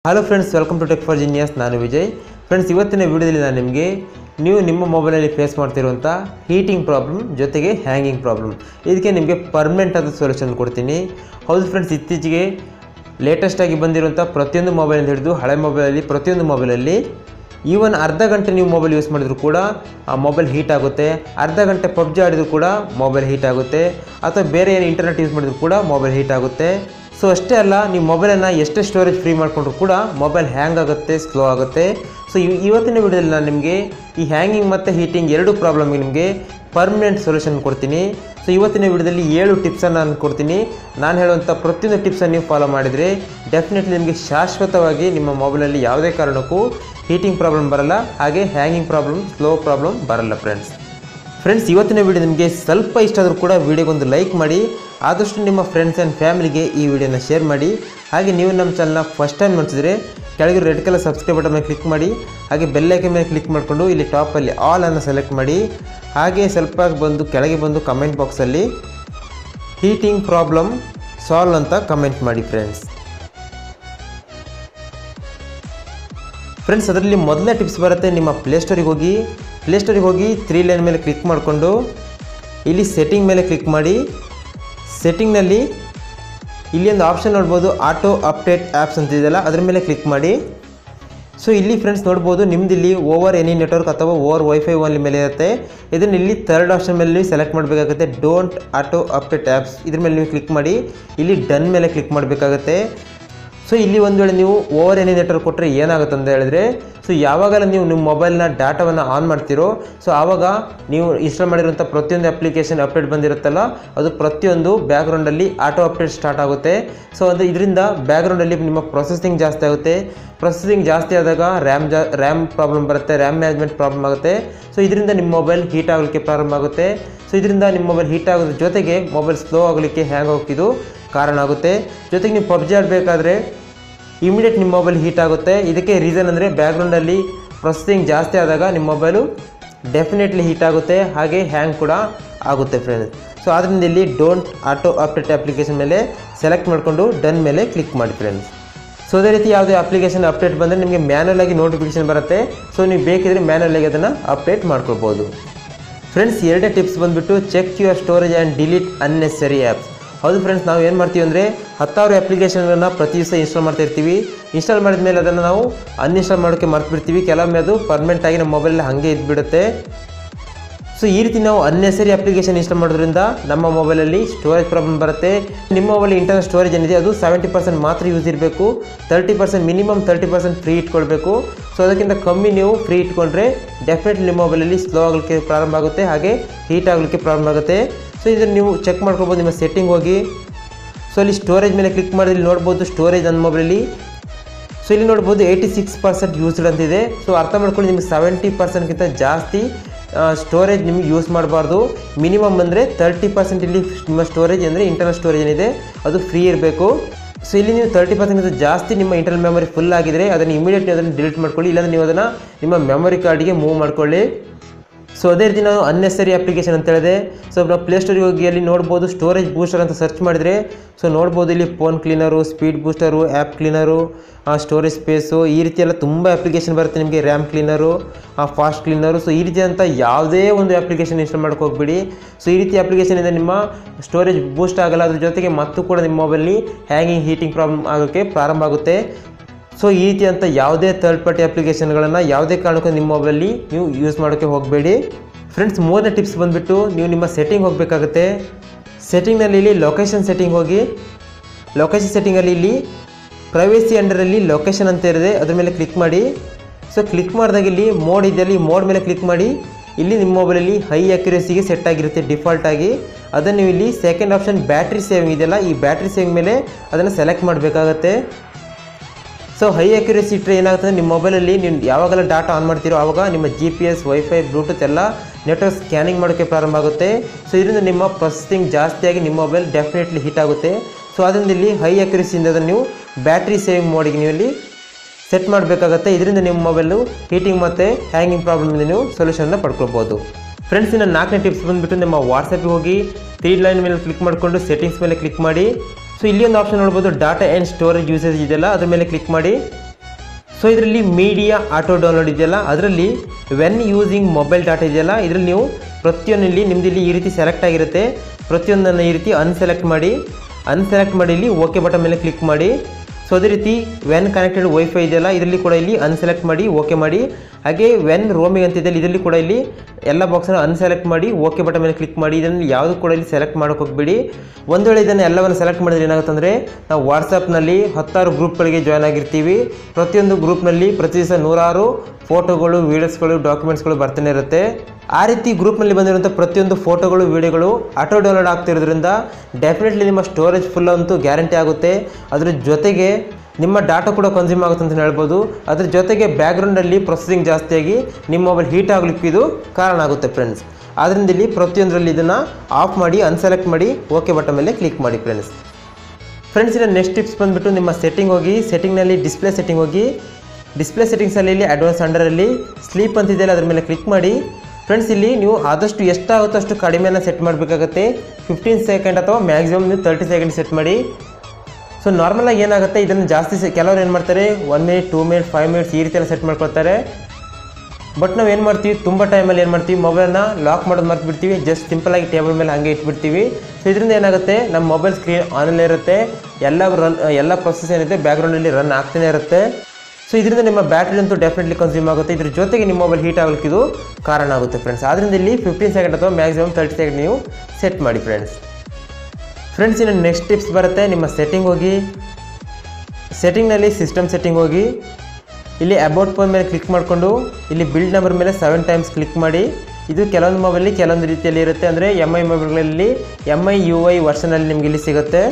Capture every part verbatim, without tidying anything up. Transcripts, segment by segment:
Hello friends, welcome to tech for genius. ನಾನು Vijay. Friends, ಇವತ್ತಿನ ವಿಡಿಯೋದಲ್ಲಿ ನಾನು ನಿಮಗೆ ನೀವು ನಿಮ್ಮ ಮೊಬೈಲಲ್ಲಿ ಫೇಸ್ ಮಾಡ್ತಿರುವಂಥ ಹೀಟಿಂಗ್ ಪ್ರಾಬ್ಲಮ್ ಜೊತೆಗೆ ಹ್ಯಾಂಗಿಂಗ್ ಪ್ರಾಬ್ಲಮ್, ಇದಕ್ಕೆ ನಿಮಗೆ ಪರ್ಮನೆಂಟ್ ಆದ ಸೊಲ್ಯೂಷನ್ ಕೊಡ್ತೀನಿ. ಹೌದು ಫ್ರೆಂಡ್ಸ್, ಇತ್ತೀಚೆಗೆ ಲೇಟೆಸ್ಟಾಗಿ ಬಂದಿರುವಂಥ ಪ್ರತಿಯೊಂದು ಮೊಬೈಲಿಂದ ಹಿಡಿದು ಹಳೆ ಮೊಬೈಲಲ್ಲಿ ಪ್ರತಿಯೊಂದು ಮೊಬೈಲಲ್ಲಿ ಈವನ್ ಅರ್ಧ ಗಂಟೆ ನೀವು ಮೊಬೈಲ್ ಯೂಸ್ ಮಾಡಿದ್ರು ಕೂಡ ಆ ಮೊಬೈಲ್ ಹೀಟ್ ಆಗುತ್ತೆ. ಅರ್ಧ ಗಂಟೆ ಪಬ್ಜಿ ಆಡಿದ್ರು ಕೂಡ ಮೊಬೈಲ್ ಹೀಟ್ ಆಗುತ್ತೆ, ಅಥವಾ ಬೇರೆ ಏನು ಇಂಟರ್ನೆಟ್ ಯೂಸ್ ಮಾಡಿದ್ರು ಕೂಡ ಮೊಬೈಲ್ ಹೀಟ್ ಆಗುತ್ತೆ. ಸೊ ಅಷ್ಟೇ ಅಲ್ಲ, ನೀವು ಮೊಬೈಲನ್ನು ಎಷ್ಟೇ ಸ್ಟೋರೇಜ್ ಫ್ರೀ ಮಾಡಿಕೊಂಡ್ರು ಕೂಡ ಮೊಬೈಲ್ ಹ್ಯಾಂಗ್ ಆಗುತ್ತೆ, ಸ್ಲೋ ಆಗುತ್ತೆ. ಸೊ ಇವತ್ತಿನ ವಿಡಿಯೋದಲ್ಲಿ ನಾನು ನಿಮಗೆ ಈ ಹ್ಯಾಂಗಿಂಗ್ ಮತ್ತು ಹೀಟಿಂಗ್ ಎರಡು ಪ್ರಾಬ್ಲಮ್ಗೆ ನಿಮಗೆ ಪರ್ಮನೆಂಟ್ ಸೊಲ್ಯೂಷನ್ ಕೊಡ್ತೀನಿ. ಸೊ ಇವತ್ತಿನ ವಿಡಿಯೋದಲ್ಲಿ ಏಳು ಟಿಪ್ಸನ್ನು ನಾನು ಕೊಡ್ತೀನಿ. ನಾನು ಹೇಳುವಂಥ ಪ್ರತಿಯೊಂದು ಟಿಪ್ಸನ್ನು ನೀವು ಫಾಲೋ ಮಾಡಿದರೆ ಡೆಫಿನೆಟ್ಲಿ ನಿಮಗೆ ಶಾಶ್ವತವಾಗಿ ನಿಮ್ಮ ಮೊಬೈಲಲ್ಲಿ ಯಾವುದೇ ಕಾರಣಕ್ಕೂ ಹೀಟಿಂಗ್ ಪ್ರಾಬ್ಲಮ್ ಬರಲ್ಲ, ಹಾಗೆ ಹ್ಯಾಂಗಿಂಗ್ ಪ್ರಾಬ್ಲಮ್, ಸ್ಲೋ ಪ್ರಾಬ್ಲಮ್ ಬರಲ್ಲ. ಫ್ರೆಂಡ್ಸ್ ಫ್ರೆಂಡ್ಸ್ ಇವತ್ತಿನ ವಿಡಿಯೋ ನಿಮಗೆ ಸ್ವಲ್ಪ ಇಷ್ಟ ಆದರೂ ಕೂಡ ವಿಡಿಯೋಗೊಂದು ಲೈಕ್ ಮಾಡಿ, ಆದಷ್ಟು ನಿಮ್ಮ ಫ್ರೆಂಡ್ಸ್ ಆ್ಯಂಡ್ ಫ್ಯಾಮಿಲಿಗೆ ಈ ವಿಡಿಯೋನ ಶೇರ್ ಮಾಡಿ. ಹಾಗೆ ನೀವು ನಮ್ಮ ಚಾನಲ್ನ ಫಸ್ಟ್ ಟೈಮ್ ನೋಡ್ತಿದ್ರೆ ಕೆಳಗೆ ರೆಡ್ ಕಲರ್ ಸಬ್ಸ್ಕ್ರೈಬ್ ಬಟನ್ ಮೇಲೆ ಕ್ಲಿಕ್ ಮಾಡಿ, ಹಾಗೆ ಬೆಲ್ ಐಕಾನ್ ಮೇಲೆ ಕ್ಲಿಕ್ ಮಾಡಿಕೊಂಡು ಇಲ್ಲಿ ಟಾಪಲ್ಲಿ ಆಲ್ ಅನ್ನು ಸೆಲೆಕ್ಟ್ ಮಾಡಿ. ಹಾಗೆ ಸ್ವಲ್ಪ ಬಂದು ಕೆಳಗೆ ಬಂದು ಕಮೆಂಟ್ ಬಾಕ್ಸಲ್ಲಿ ಹೀಟಿಂಗ್ ಪ್ರಾಬ್ಲಮ್ ಸಾಲ್ವ್ ಅಂತ ಕಮೆಂಟ್ ಮಾಡಿ. ಫ್ರೆಂಡ್ಸ್ ಫ್ರೆಂಡ್ಸ್ ಅದರಲ್ಲಿ ಮೊದಲನೇ ಟಿಪ್ಸ್ ಬರುತ್ತೆ. ನಿಮ್ಮ ಪ್ಲೇಸ್ಟೋರಿಗೆ ಹೋಗಿ ಪ್ಲೇಸ್ಟೋರಿಗೆ ಹೋಗಿ ತ್ರೀ ಲೈನ್ ಮೇಲೆ ಕ್ಲಿಕ್ ಮಾಡಿಕೊಂಡು ಇಲ್ಲಿ ಸೆಟ್ಟಿಂಗ್ ಮೇಲೆ ಕ್ಲಿಕ್ ಮಾಡಿ. ಸೆಟ್ಟಿಂಗ್ನಲ್ಲಿ ಇಲ್ಲಿ ಒಂದು ಆಪ್ಷನ್ ನೋಡ್ಬೋದು, ಆಟೋ ಅಪ್ಡೇಟ್ ಆ್ಯಪ್ಸ್ ಅಂತಿದೆಯಲ್ಲ, ಅದ್ರ ಮೇಲೆ ಕ್ಲಿಕ್ ಮಾಡಿ. ಸೊ ಇಲ್ಲಿ ಫ್ರೆಂಡ್ಸ್ ನೋಡ್ಬೋದು, ನಿಮ್ದು ಇಲ್ಲಿ ಓವರ್ ಎನಿ ನೆಟ್ವರ್ಕ್ ಅಥವಾ ಓವರ್ ವೈಫೈ ಓನ್ಲಿ ಮೇಲೆ ಇರುತ್ತೆ. ಇದನ್ನು ಇಲ್ಲಿ ಥರ್ಡ್ ಆಪ್ಷನ್ ಮೇಲೆ ಸೆಲೆಕ್ಟ್ ಮಾಡಬೇಕಾಗುತ್ತೆ, ಡೋಂಟ್ ಆಟೋ ಅಪ್ಡೇಟ್ ಆ್ಯಪ್ಸ್. ಇದ್ರ ಮೇಲೆ ನೀವು ಕ್ಲಿಕ್ ಮಾಡಿ, ಇಲ್ಲಿ ಡನ್ ಮೇಲೆ ಕ್ಲಿಕ್ ಮಾಡಬೇಕಾಗತ್ತೆ. ಸೊ ಇಲ್ಲಿ ಒಂದು ವೇಳೆ ನೀವು ಓವರ್ ಎನಿ ನೆಟ್ವರ್ಕ್ ಕೊಟ್ಟರೆ ಏನಾಗುತ್ತೆ ಅಂತ ಹೇಳಿದ್ರೆ, ಸೊ ಯಾವಾಗಲೂ ನೀವು ನಿಮ್ಮ ಮೊಬೈಲ್ನ ಡಾಟಾವನ್ನು ಆನ್ ಮಾಡ್ತೀರೋ, ಸೊ ಆವಾಗ ನೀವು ಇನ್ಸ್ಟಾಲ್ ಮಾಡಿರುವಂಥ ಪ್ರತಿಯೊಂದು ಅಪ್ಲಿಕೇಶನ್ ಅಪ್ಡೇಟ್ ಬಂದಿರುತ್ತಲ್ಲ, ಅದು ಪ್ರತಿಯೊಂದು ಬ್ಯಾಕ್ಗ್ರೌಂಡಲ್ಲಿ ಆಟೋ ಅಪ್ಡೇಟ್ ಸ್ಟಾರ್ಟ್ ಆಗುತ್ತೆ. ಸೊ ಅದು ಇದರಿಂದ ಬ್ಯಾಕ್ಗ್ರೌಂಡಲ್ಲಿ ನಿಮ್ಮ ಪ್ರೊಸೆಸಿಂಗ್ ಜಾಸ್ತಿ ಆಗುತ್ತೆ. ಪ್ರೊಸೆಸಿಂಗ್ ಜಾಸ್ತಿ ಆದಾಗ ರ್ಯಾಮ್ ಜಾ ರ್ಯಾಮ್ ಪ್ರಾಬ್ಲಮ್ ಬರುತ್ತೆ, ರ್ಯಾಮ್ ಮ್ಯಾನೇಜ್ಮೆಂಟ್ ಪ್ರಾಬ್ಲಮ್ ಆಗುತ್ತೆ. ಸೊ ಇದರಿಂದ ನಿಮ್ಮ ಮೊಬೈಲ್ ಹೀಟ್ ಆಗಲಿಕ್ಕೆ ಪ್ರಾರಂಭ ಆಗುತ್ತೆ. ಸೊ ಇದರಿಂದ ನಿಮ್ಮ ಮೊಬೈಲ್ ಹೀಟ್ ಆಗೋದ್ರ ಜೊತೆಗೆ ಮೊಬೈಲ್ ಸ್ಲೋ ಆಗಲಿಕ್ಕೆ, ಹ್ಯಾಂಗ್ ಹೋಗ್ತಿದ್ದು ಕಾರಣ ಆಗುತ್ತೆ. ಜೊತೆಗೆ ನೀವು ಪಬ್ಜಿ ಆಡಬೇಕಾದ್ರೆ ಇಮಿಡಿಯೇಟ್ ನಿಮ್ಮ ಮೊಬೈಲ್ ಹೀಟ್ ಆಗುತ್ತೆ. ಇದಕ್ಕೆ ರೀಸನ್ ಅಂದರೆ ಬ್ಯಾಕ್ಗ್ರೌಂಡಲ್ಲಿ ಪ್ರೊಸೆಸಿಂಗ್ ಜಾಸ್ತಿ ಆದಾಗ ನಿಮ್ಮ ಮೊಬೈಲು ಡೆಫಿನೆಟ್ಲಿ ಹೀಟ್ ಆಗುತ್ತೆ, ಹಾಗೆ ಹ್ಯಾಂಗ್ ಕೂಡ ಆಗುತ್ತೆ. ಫ್ರೆಂಡ್ಸ್ ಸೊ ಆದ್ದರಿಂದ ಇಲ್ಲಿ ಡೋಂಟ್ ಆಟೋ ಅಪ್ಡೇಟ್ ಅಪ್ಲಿಕೇಶನ್ ಮೇಲೆ ಸೆಲೆಕ್ಟ್ ಮಾಡಿಕೊಂಡು ಡನ್ ಮೇಲೆ ಕ್ಲಿಕ್ ಮಾಡಿ. ಫ್ರೆಂಡ್ಸ್ ಸೊ ಅದೇ ರೀತಿ ಯಾವುದೇ ಅಪ್ಲಿಕೇಶನ್ ಅಪ್ಡೇಟ್ ಬಂದರೆ ನಿಮಗೆ ಮ್ಯಾನ್ಯಲ್ ಆಗಿ ನೋಟಿಫಿಕೇಶನ್ ಬರುತ್ತೆ. ಸೊ ನೀವು ಬೇಕಿದ್ರೆ ಮ್ಯಾನ್ಯಲ್ ಆಗಿ ಅದನ್ನು ಅಪ್ಡೇಟ್ ಮಾಡ್ಕೊಳ್ಬೋದು. ಫ್ರೆಂಡ್ಸ್ ಎರಡೇ ಟಿಪ್ಸ್ ಬಂದುಬಿಟ್ಟು check your storage and delete unnecessary apps. ಹೌದು ಫ್ರೆಂಡ್ಸ್, ನಾವು ಏನು ಮಾಡ್ತೀವಿ ಅಂದರೆ ಹತ್ತಾರು ಅಪ್ಲಿಕೇಶನ್ಗಳನ್ನು ಪ್ರತಿ ದಿವಸ ಇನ್ಸ್ಟಾಲ್ ಮಾಡ್ತಾ ಇರ್ತೀವಿ. ಇನ್ಸ್ಟಾಲ್ ಮಾಡಿದ ಮೇಲೆ ಅದನ್ನು ನಾವು ಅನ್ಇನ್ಸ್ಟಾಲ್ ಮಾಡೋಕ್ಕೆ ಮರ್ತು ಬಿಡ್ತೀವಿ. ಕೆಲವೊಮ್ಮೆ ಅದು ಪರ್ಮನೆಂಟಾಗಿ ನಮ್ಮ ಮೊಬೈಲಲ್ಲಿ ಹಾಗೆ ಇದ್ಬಿಡುತ್ತೆ. ಸೊ ಈ ರೀತಿ ನಾವು ಅನ್ನೆಸರಿ ಅಪ್ಲಿಕೇಶನ್ ಇನ್ಸ್ಟಾಲ್ ಮಾಡೋದ್ರಿಂದ ನಮ್ಮ ಮೊಬೈಲಲ್ಲಿ ಸ್ಟೋರೇಜ್ ಪ್ರಾಬ್ಲಮ್ ಬರುತ್ತೆ. ನಿಮ್ಮ ಮೊಬೈಲ್ ಇಂಟರ್ನಲ್ ಸ್ಟೋರೇಜ್ ಏನಿದೆ ಅದು ಸೆವೆಂಟಿ ಪರ್ಸೆಂಟ್ ಮಾತ್ರ ಯೂಸ್ ಇರಬೇಕು, thirty percent minimum thirty percent free ಇಟ್ಕೊಳ್ಬೇಕು. ಸೊ ಅದಕ್ಕಿಂತ ಕಮ್ಮಿ ನೀವು ಫ್ರೀ ಇಟ್ಕೊಂಡ್ರೆ ಡೆಫಿನೆಟ್ಲಿ ನಿಮ್ಮ ಮೊಬೈಲಲ್ಲಿ ಸ್ಲೋ ಆಗಲಿಕ್ಕೆ ಪ್ರಾರಂಭ ಆಗುತ್ತೆ, ಹಾಗೆ ಹೀಟ್ ಆಗಲಿಕ್ಕೆ ಪ್ರಾರಂಭ ಆಗುತ್ತೆ. ಸೊ ಇದನ್ನು ನೀವು ಚೆಕ್ ಮಾಡ್ಕೊಬೋದು. ನಿಮ್ಮ ಸೆಟ್ಟಿಂಗ್ ಹೋಗಿ, ಸೊ ಅಲ್ಲಿ ಸ್ಟೋರೇಜ್ ಮೇಲೆ ಕ್ಲಿಕ್ ಮಾಡಿದ್ರೆ ಇಲ್ಲಿ ನೋಡ್ಬೋದು ಸ್ಟೋರೇಜ್ ನನ್ನ ಮೊಬೈಲಲ್ಲಿ. ಸೊ ಇಲ್ಲಿ ನೋಡ್ಬೋದು ಏಯ್ಟಿ ಸಿಕ್ಸ್ ಪರ್ಸೆಂಟ್ ಯೂಸ್ಡ್ ಅಂತಿದೆ. ಸೊ ಅರ್ಥ ಮಾಡ್ಕೊಳ್ಳಿ, ನಿಮಗೆ ಸೆವೆಂಟಿ ಪರ್ಸೆಂಟ್ಗಿಂತ ಜಾಸ್ತಿ ಸ್ಟೋರೇಜ್ ನಿಮಗೆ ಯೂಸ್ ಮಾಡಬಾರ್ದು. ಮಿನಿಮಮ್ ಅಂದರೆ ತರ್ಟಿ ಪರ್ಸೆಂಟ್ ಇಲ್ಲಿ ನಿಮ್ಮ ಸ್ಟೋರೇಜ್ ಅಂದರೆ ಇಂಟರ್ನಲ್ ಸ್ಟೋರೇಜ್ ಏನಿದೆ ಅದು ಫ್ರೀ ಇರಬೇಕು. ಸೊ ಇಲ್ಲಿ ನೀವು ತರ್ಟಿ ಪರ್ಸೆಂಟ್ಗಿಂತ ಜಾಸ್ತಿ ನಿಮ್ಮ ಇಂಟರ್ನಲ್ ಮೆಮೊರಿ ಫುಲ್ ಆಗಿದ್ರೆ ಅದನ್ನು ಇಮಿಡಿಯೇಟ್ಲಿ ಅದನ್ನು ಡಿಲೀಟ್ ಮಾಡ್ಕೊಳ್ಳಿ, ಇಲ್ಲಾಂದರೆ ನೀವು ಅದನ್ನು ನಿಮ್ಮ ಮೆಮೊರಿ ಕಾರ್ಡಿಗೆ ಮೂವ್ ಮಾಡ್ಕೊಳ್ಳಿ. ಸೊ ಅದೇ ರೀತಿ ನಾವು ಅನ್ನೆಸರಿ ಅಪ್ಲಿಕೇಶನ್ ಅಂತ ಹೇಳಿದೆ. ಸೊ ನಾವು ಪ್ಲೇಸ್ಟೋರಿಗೆ ಹೋಗಿ ಅಲ್ಲಿ ನೋಡ್ಬೋದು ಸ್ಟೋರೇಜ್ ಬೂಸ್ಟರ್ ಅಂತ ಸರ್ಚ್ ಮಾಡಿದರೆ, ಸೊ ನೋಡ್ಬೋದು ಇಲ್ಲಿ phone cleaner, speed booster, app cleaner, storage space, ಈ ರೀತಿ ಎಲ್ಲ ತುಂಬ ಅಪ್ಲಿಕೇಶನ್ ಬರುತ್ತೆ ನಿಮಗೆ. RAM cleaner, fast cleaner. So ಈ ರೀತಿ ಅಂತ ಯಾವುದೇ ಒಂದು ಅಪ್ಲಿಕೇಶನ್ ಇನ್ಸ್ಟಾಲ್ ಮಾಡೋಕೆ ಹೋಗ್ಬಿಡಿ. ಸೊ ಈ ರೀತಿ ಅಪ್ಲಿಕೇಶನಿಂದ ನಿಮ್ಮ ಸ್ಟೋರೇಜ್ ಬೂಸ್ಟ್ ಆಗಲ್ಲ, ಅದ್ರ ಜೊತೆಗೆ ಮತ್ತು ಕೂಡ ನಿಮ್ಮ ಮೊಬೈಲಲ್ಲಿ ಹ್ಯಾಂಗಿಂಗ್, ಹೀಟಿಂಗ್ ಪ್ರಾಬ್ಲಮ್ ಆಗೋಕ್ಕೆ ಪ್ರಾರಂಭ ಆಗುತ್ತೆ. ಸೊ ಈ ರೀತಿ ಅಂತ ಯಾವುದೇ ಥರ್ಡ್ ಪಾರ್ಟಿ ಅಪ್ಲಿಕೇಶನ್ಗಳನ್ನು ಯಾವುದೇ ಕಾರಣಕ್ಕೂ ನಿಮ್ಮ ಮೊಬೈಲಲ್ಲಿ ನೀವು ಯೂಸ್ ಮಾಡೋಕ್ಕೆ ಹೋಗಬೇಡಿ. ಫ್ರೆಂಡ್ಸ್ ಮೂರನೇ ಟಿಪ್ಸ್ ಬಂದುಬಿಟ್ಟು ನೀವು ನಿಮ್ಮ ಸೆಟ್ಟಿಂಗ್ ಹೋಗಬೇಕಾಗುತ್ತೆ. ಸೆಟ್ಟಿಂಗ್ನಲ್ಲಿ ಇಲ್ಲಿ ಲೊಕೇಶನ್ ಸೆಟ್ಟಿಂಗ್ ಹೋಗಿ, ಲೊಕೇಶನ್ ಸೆಟ್ಟಿಂಗಲ್ಲಿ ಇಲ್ಲಿ ಪ್ರೈವೇಸಿ ಅಂಡರಲ್ಲಿ ಲೊಕೇಶನ್ ಅಂತ ಇರುತ್ತೆ, ಅದ್ರ ಮೇಲೆ ಕ್ಲಿಕ್ ಮಾಡಿ. ಸೊ ಕ್ಲಿಕ್ ಮಾಡಿದಾಗ ಇಲ್ಲಿ ಮೋಡ್ ಇದೆಯಲ್ಲ, ಈ ಮೋಡ್ ಮೇಲೆ ಕ್ಲಿಕ್ ಮಾಡಿ. ಇಲ್ಲಿ ನಿಮ್ಮ ಮೊಬೈಲಲ್ಲಿ ಹೈ ಅಕ್ಯುರೇಸಿಗೆ ಸೆಟ್ ಆಗಿರುತ್ತೆ ಡಿಫಾಲ್ಟ್ ಆಗಿ. ಅದನ್ನು ನೀವು ಇಲ್ಲಿ ಸೆಕೆಂಡ್ ಆಪ್ಷನ್ ಬ್ಯಾಟ್ರಿ ಸೇವಿಂಗ್ ಇದೆಯಲ್ಲ, ಈ ಬ್ಯಾಟ್ರಿ ಸೇವಿಂಗ್ ಮೇಲೆ ಅದನ್ನು ಸೆಲೆಕ್ಟ್ ಮಾಡಬೇಕಾಗತ್ತೆ. ಸೊ ಹೈ ಅಕ್ಯುರೇಸಿ ಇಟ್ಟರೆ ಏನಾಗುತ್ತೆ, ನಿಮ್ಮ ಮೊಬೈಲಲ್ಲಿ ನೀವು ಯಾವಾಗೆಲ್ಲ ಡಾಟಾ ಆನ್ ಮಾಡ್ತೀರೋ ಆವಾಗ ನಿಮ್ಮ G P S, WiFi, Bluetooth ಎಲ್ಲ ನೆಟ್ವರ್ಕ್ ಸ್ಕ್ಯಾನಿಂಗ್ ಮಾಡೋಕ್ಕೆ ಪ್ರಾರಂಭ ಆಗುತ್ತೆ. ಸೊ ಇದರಿಂದ ನಿಮ್ಮ ಪ್ರೊಸೆಸಿಂಗ್ ಜಾಸ್ತಿಯಾಗಿ ನಿಮ್ಮ ಮೊಬೈಲ್ ಡೆಫಿನೆಟ್ಲಿ ಹೀಟ್ ಆಗುತ್ತೆ. ಸೊ ಅದರಿಂದ ಇಲ್ಲಿ ಹೈ ಅಕ್ಯುರೇಸಿಯಿಂದ ಅದನ್ನು ನೀವು ಬ್ಯಾಟ್ರಿ ಸೇವಿಂಗ್ ಮೋಡಿಗೆ ನೀವು ಇಲ್ಲಿ ಸೆಟ್ ಮಾಡಬೇಕಾಗತ್ತೆ. ಇದರಿಂದ ನಿಮ್ಮ ಮೊಬೈಲು ಹೀಟಿಂಗ್ ಮತ್ತು ಹ್ಯಾಂಗಿಂಗ್ ಪ್ರಾಬ್ಲಮಿಂದ ನೀವು ಸೊಲ್ಯೂಷನ್ನ ಪಡ್ಕೊಳ್ಬೋದು. ಫ್ರೆಂಡ್ಸ್ ಇನ್ನು ನಾಲ್ಕನೇ ಟಿಪ್ಸ್ ಬಂದುಬಿಟ್ಟು ನಿಮ್ಮ ವಾಟ್ಸಪ್ಪಿಗೆ ಹೋಗಿ ತ್ರೀ ಲೈನ್ ಮೇಲೆ ಕ್ಲಿಕ್ ಮಾಡಿಕೊಂಡು ಸೆಟ್ಟಿಂಗ್ಸ್ ಮೇಲೆ ಕ್ಲಿಕ್ ಮಾಡಿ. ಸೊ ಇಲ್ಲಿ ಒಂದು ಆಪ್ಷನ್ ನೋಡ್ಬೋದು, ಡಾಟಾ ಆ್ಯಂಡ್ ಸ್ಟೋರೇಜ್ ಯೂಸೇಜ್ ಇದೆಯಲ್ಲ, ಅದ್ರ ಮೇಲೆ ಕ್ಲಿಕ್ ಮಾಡಿ. ಸೊ ಇದರಲ್ಲಿ ಮೀಡಿಯಾ ಆಟೋ ಡೌನ್ಲೋಡ್ ಇದೆಯಲ್ಲ, ಅದರಲ್ಲಿ ವೆನ್ ಯೂಸಿಂಗ್ ಮೊಬೈಲ್ ಡಾಟಾ ಇದೆಯಲ್ಲ, ಇದರಲ್ಲಿ ನೀವು ಪ್ರತಿಯೊಂದಲ್ಲಿ ನಿಮ್ಮದು ಇಲ್ಲಿ ಈ ರೀತಿ ಸೆಲೆಕ್ಟ್ ಆಗಿರುತ್ತೆ. ಪ್ರತಿಯೊಂದನ್ನು ಈ ರೀತಿ ಅನ್ಸೆಲೆಕ್ಟ್ ಮಾಡಿ ಅನ್ಸೆಲೆಕ್ಟ್ ಮಾಡಿ ಇಲ್ಲಿ ಓಕೆ ಬಟನ್ ಮೇಲೆ ಕ್ಲಿಕ್ ಮಾಡಿ. ಸೊ ಅದೇ ರೀತಿ ವೆನ್ ಕನೆಕ್ಟೆಡ್ ವೈಫೈ ಇದೆಯಲ್ಲ, ಇದರಲ್ಲಿ ಕೂಡ ಇಲ್ಲಿ ಅನ್ಸೆಲೆಕ್ಟ್ ಮಾಡಿ ಓಕೆ ಮಾಡಿ. ಹಾಗೆ ವೆನ್ ರೋಮಿಂಗ್ ಅಂತಿದೆ ಇದರಲ್ಲಿ ಕೂಡ ಇಲ್ಲಿ ಎಲ್ಲ ಬಾಕ್ಸನ್ನು ಅನ್ಸೆಲೆಕ್ಟ್ ಮಾಡಿ ಓಕೆ ಬಟನ್ ಮೇಲೆ ಕ್ಲಿಕ್ ಮಾಡಿ. ಇದನ್ನು ಯಾವುದು ಕೂಡ ಇಲ್ಲಿ ಸೆಲೆಕ್ಟ್ ಮಾಡೋಕೆ ಹೋಗಬೇಡಿ. ಒಂದು ವೇಳೆ ಇದನ್ನು ಎಲ್ಲವನ್ನು ಸೆಲೆಕ್ಟ್ ಮಾಡಿದ್ರೆ ಏನಾಗುತ್ತೆ ಅಂದರೆ, ನಾವು ವಾಟ್ಸಪ್ನಲ್ಲಿ ಹತ್ತಾರು ಗ್ರೂಪ್ಗಳಿಗೆ ಜಾಯ್ನ್ ಆಗಿರ್ತೀವಿ. ಪ್ರತಿಯೊಂದು ಗ್ರೂಪ್ನಲ್ಲಿ ಪ್ರತಿ ದಿವಸ ನೂರಾರು ಫೋಟೋಗಳು, ವೀಡಿಯೋಸ್ಗಳು, ಡಾಕ್ಯುಮೆಂಟ್ಸ್ಗಳು ಬರ್ತಾನೆ ಇರುತ್ತೆ. ಆ ರೀತಿ ಗ್ರೂಪ್ನಲ್ಲಿ ಬಂದಿರುವಂಥ ಪ್ರತಿಯೊಂದು ಫೋಟೋಗಳು, ವೀಡಿಯೋಗಳು ಆಟೋ ಡೌನ್ಲೋಡ್ ಆಗ್ತಿರೋದ್ರಿಂದ ಡೆಫಿನೆಟ್ಲಿ ನಿಮ್ಮ ಸ್ಟೋರೇಜ್ ಫುಲ್ ಅಂತೂ ಗ್ಯಾರಂಟಿ ಆಗುತ್ತೆ. ಅದ್ರ ಜೊತೆಗೆ ನಿಮ್ಮ ಡಾಟಾ ಕೂಡ ಕನ್ಸ್ಯೂಮ್ ಆಗುತ್ತೆ ಅಂತ ಹೇಳ್ಬೋದು. ಅದ್ರ ಜೊತೆಗೆ ಬ್ಯಾಕ್ಗ್ರೌಂಡಲ್ಲಿ ಪ್ರೊಸೆಸಿಂಗ್ ಜಾಸ್ತಿಯಾಗಿ ನಿಮ್ಮ ಮೊಬೈಲ್ ಹೀಟ್ ಆಗಲಿಕ್ಕೆ ಇದು ಕಾರಣ ಆಗುತ್ತೆ ಫ್ರೆಂಡ್ಸ್. ಆದ್ದರಿಂದ ಇಲ್ಲಿ ಪ್ರತಿಯೊಂದರಲ್ಲಿ ಇದನ್ನು ಆಫ್ ಮಾಡಿ ಅನ್ಸೆಲೆಕ್ಟ್ ಮಾಡಿ ಓಕೆ ಬಟನ್ ಮೇಲೆ ಕ್ಲಿಕ್ ಮಾಡಿ ಫ್ರೆಂಡ್ಸ್. ಫ್ರೆಂಡ್ಸ್ ಇನ್ನು ನೆಕ್ಸ್ಟ್ ಟಿಪ್ಸ್ ಬಂದುಬಿಟ್ಟು ನಿಮ್ಮ ಸೆಟ್ಟಿಂಗ್ ಹೋಗಿ, ಸೆಟ್ಟಿಂಗ್ನಲ್ಲಿ ಡಿಸ್ಪ್ಲೇ ಸೆಟ್ಟಿಂಗ್ ಹೋಗಿ, ಡಿಸ್ಪ್ಲೇ ಸೆಟ್ಟಿಂಗ್ಸಲ್ಲಿ ಇಲ್ಲಿ ಅಡ್ವಾನ್ಸ್ ಅಂಡರಲ್ಲಿ ಸ್ಲೀಪ್ ಅಂತಿದೆಯಲ್ಲ ಅದ್ರ ಮೇಲೆ ಕ್ಲಿಕ್ ಮಾಡಿ. ಫ್ರೆಂಡ್ಸ್ ಇಲ್ಲಿ ನೀವು ಆದಷ್ಟು ಎಷ್ಟಾಗುತ್ತೋ ಅಷ್ಟು ಕಡಿಮೆನ ಸೆಟ್ ಮಾಡಬೇಕಾಗುತ್ತೆ. ಫಿಫ್ಟೀನ್ ಸೆಕೆಂಡ್ ಅಥವಾ ಮ್ಯಾಕ್ಸಿಮಮ್ ನೀವು ತರ್ಟಿ ಸೆಕೆಂಡ್ ಸೆಟ್ ಮಾಡಿ. ಸೊ ನಾರ್ಮಲಾಗಿ ಏನಾಗುತ್ತೆ, ಇದನ್ನು ಜಾಸ್ತಿ ಸೆ ಕೆಲವರು ಏನು ಮಾಡ್ತಾರೆ one minute two minute five minutes ಈ ರೀತಿಯೆಲ್ಲ ಸೆಟ್ ಮಾಡ್ಕೊಳ್ತಾರೆ. ಬಟ್ ನಾವು ಏನು ಮಾಡ್ತೀವಿ, ತುಂಬ ಟೈಮಲ್ಲಿ ಏನು ಮಾಡ್ತೀವಿ, ಮೊಬೈಲ್ನ ಲಾಕ್ ಮಾಡೋದು ಮರ್ತು ಬಿಡ್ತೀವಿ. ಜಸ್ಟ್ ಸಿಂಪಲಾಗಿ ಟೇಬಲ್ ಮೇಲೆ ಹಾಗೆ ಇಟ್ಬಿಡ್ತೀವಿ. ಸೊ ಇದರಿಂದ ಏನಾಗುತ್ತೆ, ನಮ್ಮ ಮೊಬೈಲ್ ಸ್ಕ್ರೀನ್ ಆನಲ್ಲೇ ಇರುತ್ತೆ, ಎಲ್ಲ ರನ್ ಎಲ್ಲ ಪ್ರೊಸೆಸ್ ಏನಿದೆ ಬ್ಯಾಕ್ಗ್ರೌಂಡಲ್ಲಿ ರನ್ ಆಗ್ತಾನೆ ಇರುತ್ತೆ. ಸೊ ಇದರಿಂದ ನಿಮ್ಮ ಬ್ಯಾಟ್ರಿ ಅಂತೂ ಡೆಫಿನೆಟ್ಲಿ ಕನ್ಸ್ಯೂಮ್ ಆಗುತ್ತೆ. ಇದ್ರ ಜೊತೆಗೆ ನಿಮ್ಮ ಮೊಬೈಲ್ ಹೀಟ್ ಆಗಲಿಕ್ಕೆ ಇದು ಕಾರಣ ಆಗುತ್ತೆ ಫ್ರೆಂಡ್ಸ್. ಆದ್ದರಿಂದ ಇಲ್ಲಿ ಫಿಫ್ಟೀನ್ ಸೆಕೆಂಡ್ ಅಥವಾ ಮ್ಯಾಕ್ಸಿಮಮ್ ತರ್ಟಿ ಸೆಕೆಂಡ್ ನೀವು ಸೆಟ್ ಮಾಡಿ ಫ್ರೆಂಡ್ಸ್. ಫ್ರೆಂಡ್ಸ್ ಇನ್ನು ನೆಕ್ಸ್ಟ್ ಟಿಪ್ಸ್ ಬರುತ್ತೆ. ನಿಮ್ಮ ಸೆಟ್ಟಿಂಗ್ ಹೋಗಿ, ಸೆಟ್ಟಿಂಗ್ನಲ್ಲಿ ಸಿಸ್ಟಮ್ ಸೆಟ್ಟಿಂಗ್ ಹೋಗಿ, ಇಲ್ಲಿ ಅಬೌಟ್ ಫೋನ್ ಮೇಲೆ ಕ್ಲಿಕ್ ಮಾಡಿಕೊಂಡು ಇಲ್ಲಿ ಬಿಲ್ಡ್ ನಂಬರ್ ಮೇಲೆ ಸೆವೆನ್ ಟೈಮ್ಸ್ ಕ್ಲಿಕ್ ಮಾಡಿ. ಇದು ಕೆಲವೊಂದು ಮೊಬೈಲಲ್ಲಿ ಕೆಲವೊಂದು ರೀತಿಯಲ್ಲಿ ಇರುತ್ತೆ. ಅಂದರೆ ಎಮ್ ಐ ಮೊಬೈಲ್ಗಳಲ್ಲಿ ಎಮ್ ಐ ಯು ಐ ವರ್ಷನಲ್ಲಿ ನಿಮ್ಗೆ ಇಲ್ಲಿ ಸಿಗುತ್ತೆ.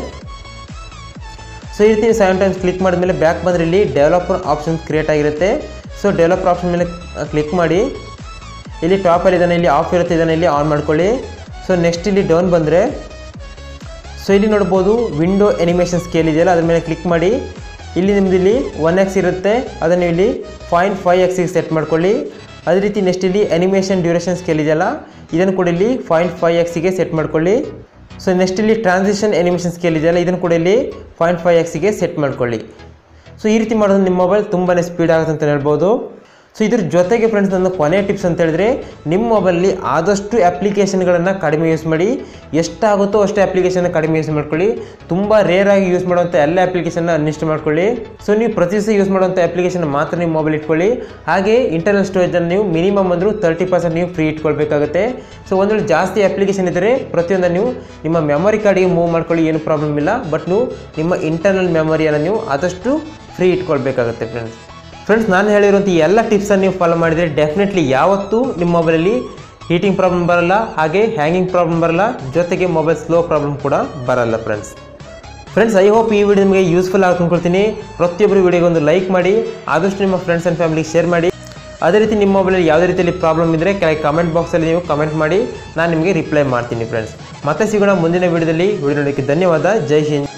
ಸೊ ಈ ರೀತಿ ಸೆವೆನ್ ಟೈಮ್ಸ್ ಕ್ಲಿಕ್ ಮಾಡಿದ್ಮೇಲೆ ಬ್ಯಾಕ್ ಬಂದರೆ ಇಲ್ಲಿ ಡೆವಲಪರ್ ಆಪ್ಷನ್ ಕ್ರಿಯೇಟ್ ಆಗಿರುತ್ತೆ. ಸೊ ಡೆವಲಪರ್ ಆಪ್ಷನ್ ಮೇಲೆ ಕ್ಲಿಕ್ ಮಾಡಿ. ಇಲ್ಲಿ ಟಾಪಲ್ಲಿ ಇದನ್ನು ಇಲ್ಲಿ ಆಫ್ ಇರುತ್ತೆ, ಇದನ್ನು ಇಲ್ಲಿ ಆನ್ ಮಾಡ್ಕೊಳ್ಳಿ. ಸೊ ನೆಕ್ಸ್ಟ್ ಇಲ್ಲಿ ಡೌನ್ ಬಂದರೆ, ಸೊ ಇಲ್ಲಿ ನೋಡ್ಬೋದು ವಿಂಡೋ ಎನಿಮೇಷನ್ ಸ್ಕೇಲ್ ಇದೆಯಲ್ಲ ಅದ್ರ ಮೇಲೆ ಕ್ಲಿಕ್ ಮಾಡಿ. ಇಲ್ಲಿ ನಿಮ್ದು ಇಲ್ಲಿ ಒನ್ ಎಕ್ಸ್ ಇರುತ್ತೆ, ಅದನ್ನು ಇಲ್ಲಿ ಪಾಯಿಂಟ್ ಫೈವ್ ಎಕ್ಸಿಗೆ ಸೆಟ್ ಮಾಡ್ಕೊಳ್ಳಿ. ಅದೇ ರೀತಿ ನೆಕ್ಸ್ಟ್ ಇಲ್ಲಿ ಅನಿಮೇಷನ್ ಡ್ಯೂರೇಷನ್ ಸ್ಕೇಲ್ ಇದೆಯಲ್ಲ ಇದನ್ನು ಕೂಡ ಇಲ್ಲಿ ಪಾಯಿಂಟ್ ಫೈವ್ ಎಕ್ಸಿಗೆ ಸೆಟ್ ಮಾಡ್ಕೊಳ್ಳಿ. ಸೊ ನೆಕ್ಸ್ಟ್ ಇಲ್ಲಿ ಟ್ರಾನ್ಸಿಷನ್ ಎನಿಮೇಷನ್ ಸ್ಕೇಲ್ ಇದೆಯಲ್ಲ ಇದನ್ನು ಕೂಡ ಇಲ್ಲಿ ಪಾಯಿಂಟ್ ಫೈವ್ ಎಕ್ಸಿಗೆ ಸೆಟ್ ಮಾಡ್ಕೊಳ್ಳಿ. ಸೊ ಈ ರೀತಿ ಮಾಡೋದು ನಿಮ್ಮ ಮೊಬೈಲ್ ತುಂಬಾ ಸ್ಪೀಡ್ ಆಗುತ್ತೆ ಅಂತ ಹೇಳ್ಬೋದು. ಸೊ ಇದ್ರ ಜೊತೆಗೆ ಫ್ರೆಂಡ್ಸ್ ನನ್ನ ಕೊನೆ ಟಿಪ್ಸ್ ಅಂತ ಹೇಳಿದ್ರೆ, ನಿಮ್ಮ ಮೊಬೈಲಲ್ಲಿ ಆದಷ್ಟು ಅಪ್ಲಿಕೇಶನ್ಗಳನ್ನು ಕಡಿಮೆ ಯೂಸ್ ಮಾಡಿ. ಎಷ್ಟಾಗುತ್ತೋ ಅಷ್ಟು ಅಪ್ಲಿಕೇಶನ್ನ ಕಡಿಮೆ ಯೂಸ್ ಮಾಡ್ಕೊಳ್ಳಿ. ತುಂಬ ರೇರಾಗಿ ಯೂಸ್ ಮಾಡುವಂಥ ಎಲ್ಲ ಅಪ್ಲಿಕೇಶನ್ನ ಅನ್ಇನ್ಸ್ಟಾಲ್ ಮಾಡ್ಕೊಳ್ಳಿ. ಸೊ ನೀವು ಪ್ರತಿ ದಿವಸ ಯೂಸ್ ಮಾಡುವಂಥ ಅಪ್ಲಿಕೇಶನ್ ಮಾತ್ರ ನಿಮ್ಮ ಮೊಬೈಲ್ ಇಟ್ಕೊಳ್ಳಿ. ಹಾಗೆ ಇಂಟರ್ನಲ್ ಸ್ಟೋರೇಜನ್ನು ನೀವು ಮಿನಿಮಮ್ ಅಂದರೂ ತರ್ಟಿ ಪರ್ಸೆಂಟ್ ನೀವು ಫ್ರೀ ಇಟ್ಕೊಳ್ಬೇಕಾಗುತ್ತೆ. ಸೊ ಒಂದು ವೇಳೆ ಜಾಸ್ತಿ ಅಪ್ಲಿಕೇಶನ್ ಇದ್ದರೆ ಪ್ರತಿಯೊಂದನ್ನು ನೀವು ನಿಮ್ಮ ಮೆಮೊರಿ ಕಾರ್ಡಿಗೆ ಮೂವ್ ಮಾಡ್ಕೊಳ್ಳಿ, ಏನು ಪ್ರಾಬ್ಲಮ್ ಇಲ್ಲ. ಬಟ್ ನೀವು ನಿಮ್ಮ ಇಂಟರ್ನಲ್ ಮೆಮೊರಿಯನ್ನು ನೀವು ಆದಷ್ಟು ಫ್ರೀ ಇಟ್ಕೊಳ್ಬೇಕಾಗುತ್ತೆ ಫ್ರೆಂಡ್ಸ್. ಫ್ರೆಂಡ್ಸ್ ನಾನು ಹೇಳಿರುವಂಥ ಈ ಎಲ್ಲ ಟಿಪ್ಸನ್ನು ನೀವು ಫಾಲೋ ಮಾಡಿದರೆ ಡೆಫಿನೆಟ್ಲಿ ಯಾವತ್ತೂ ನಿಮ್ಮ ಮೊಬೈಲಲ್ಲಿ ಹೀಟಿಂಗ್ ಪ್ರಾಬ್ಲಮ್ ಬರಲ್ಲ, ಹಾಗೆ ಹ್ಯಾಂಗಿಂಗ್ ಪ್ರಾಬ್ಲಮ್ ಬರಲ್ಲ, ಜೊತೆಗೆ ಮೊಬೈಲ್ ಸ್ಲೋ ಪ್ರಾಬ್ಲಮ್ ಕೂಡ ಬರಲ್ಲ ಫ್ರೆಂಡ್ಸ್. ಫ್ರೆಂಡ್ಸ್ ಐ ಹೋಪ್ ಈ ವಿಡಿಯೋ ನಿಮಗೆ ಯೂಸ್ಫುಲ್ ಆಗಿ ಅಂದ್ಕೊಳ್ತೀನಿ. ಪ್ರತಿಯೊಬ್ಬರು ವಿಡಿಯೋಗೆ ಒಂದು ಲೈಕ್ ಮಾಡಿ, ಆದಷ್ಟು ನಿಮ್ಮ ಫ್ರೆಂಡ್ಸ್ ಆ್ಯಂಡ್ ಫ್ಯಾಮಿಲಿಗೆ ಶೇರ್ ಮಾಡಿ. ಅದೇ ರೀತಿ ನಿಮ್ಮ ಮೊಬೈಲಲ್ಲಿ ಯಾವುದೇ ರೀತಿಯಲ್ಲಿ ಪ್ರಾಬ್ಲಮ್ ಇದ್ದರೆ ಕೆಳಗೆ ಕಮೆಂಟ್ ಬಾಕ್ಸಲ್ಲಿ ನೀವು ಕಮೆಂಟ್ ಮಾಡಿ, ನಾನು ನಿಮಗೆ ರಿಪ್ಲೈ ಮಾಡ್ತೀನಿ ಫ್ರೆಂಡ್ಸ್. ಮತ್ತೆ ಸಿಗೋಣ ಮುಂದಿನ ವಿಡಿಯೋದಲ್ಲಿ. ವಿಡಿಯೋ ನೋಡೋಕ್ಕೆ ಧನ್ಯವಾದ. ಜೈ ಹಿಂದ್.